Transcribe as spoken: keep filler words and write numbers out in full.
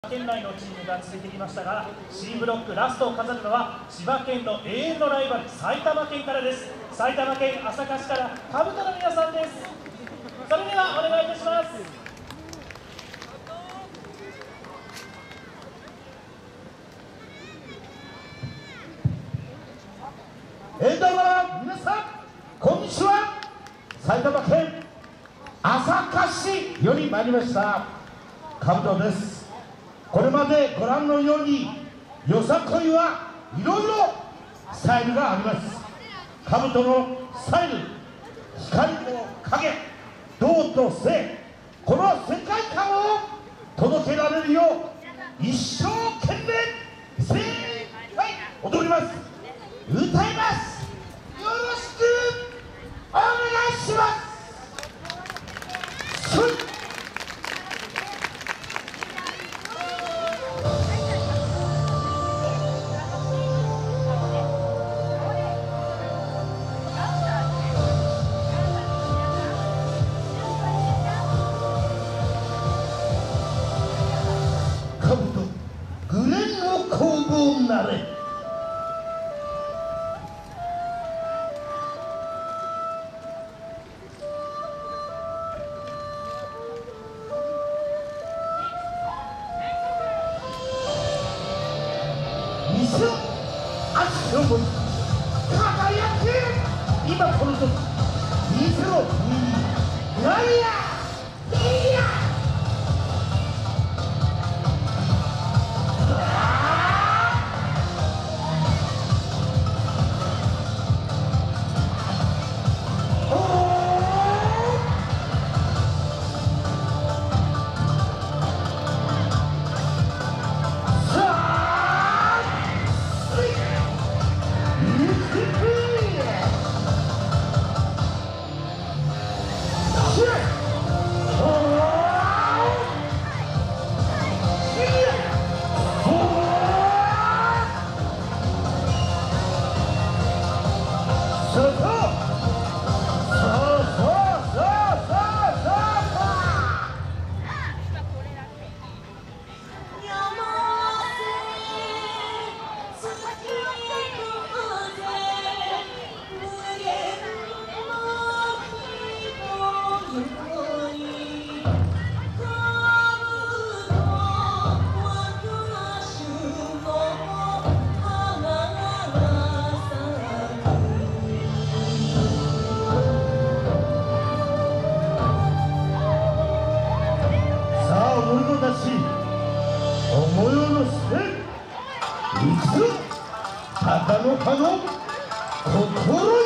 県内のチームが続いてきましたが、 C ブロックラストを飾るのは千葉県の永遠のライバル埼玉県からです。埼玉県朝霞市からカブトの皆さんです。それではお願いいたします。 えー、どうも皆さんこんにちは。埼玉県朝霞市より参りましたカブトです。これまでご覧のようによさこいはいろいろスタイルがあります。カブトのスタイル、光と影、動と静、この世界観を届けられるよう一生懸命精一杯踊ります、歌います。よろしくお願いします。カブトグレンの工房なれ。水足を持ち輝け今この時、水の海ガイアいや思いを乗せていく鷹の葉の心